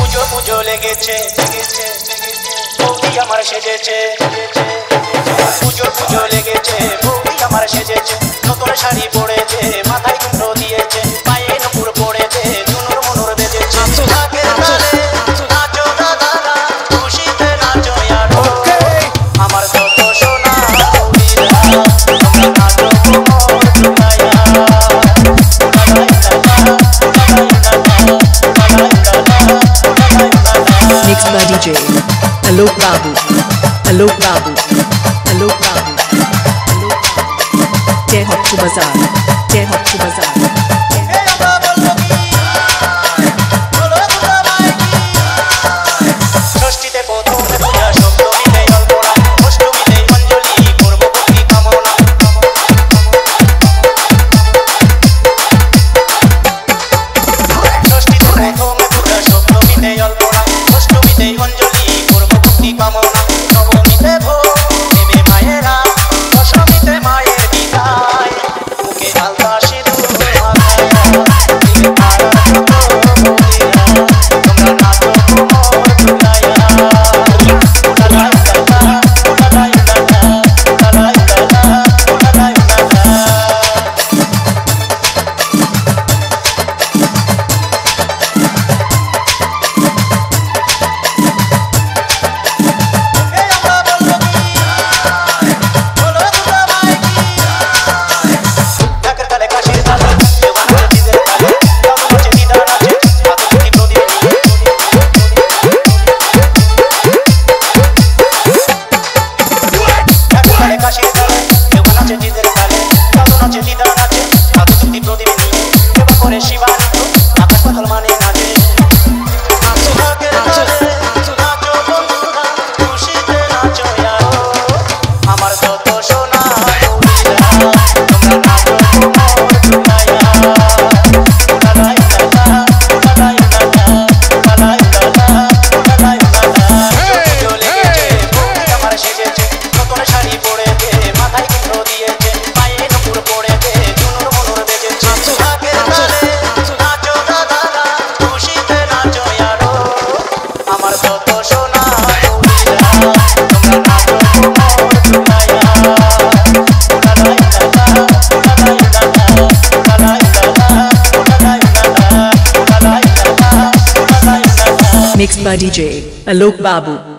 পুজো পুজো লেগেছে বৌদি আমার সেজেছে পুজো পুজো লেগেছে বৌদি আমার সেজেছে নতুন শাড়ি পরেছে মাথায় কুমড়ো দিয়েছে পায়ে নুপুর পড়েছে ঝুনুর মুনুর বেজেছে ঢাকের তালে নাচো দাদারা খুশিতে নাচো আরো আমার কত সোনা বৌদিরা তোমরা নাচো কোমর ঝুলাইয়া Mixed by DJ Alok Babu, Alok Babu, Alok Babu, Alok Babu. Jai Ho to Bazaar, Jai Ho to Bazaar. ষষ্ঠীতে প্রথমে পূজা সপ্তমীতে অল্পনা অষ্টমীতে অঞ্জলি করব ভক্তি কামনা ষষ্ঠীতে প্রথমে পূজা সপ্তমীতে অল্পনা অষ্টমীতে অঞ্জলি করব ভক্তি কামনা নবমীতে ভোগ দেবে মায়েরা দশমীতে মায়ের বিদায় মুখে আলতা সিঁদুর মাখায়া দিলে তারা যত বৌদিরা তোমরা নাচো কোমর ঝুলাইয়া Mixed by DJ Alok Babu.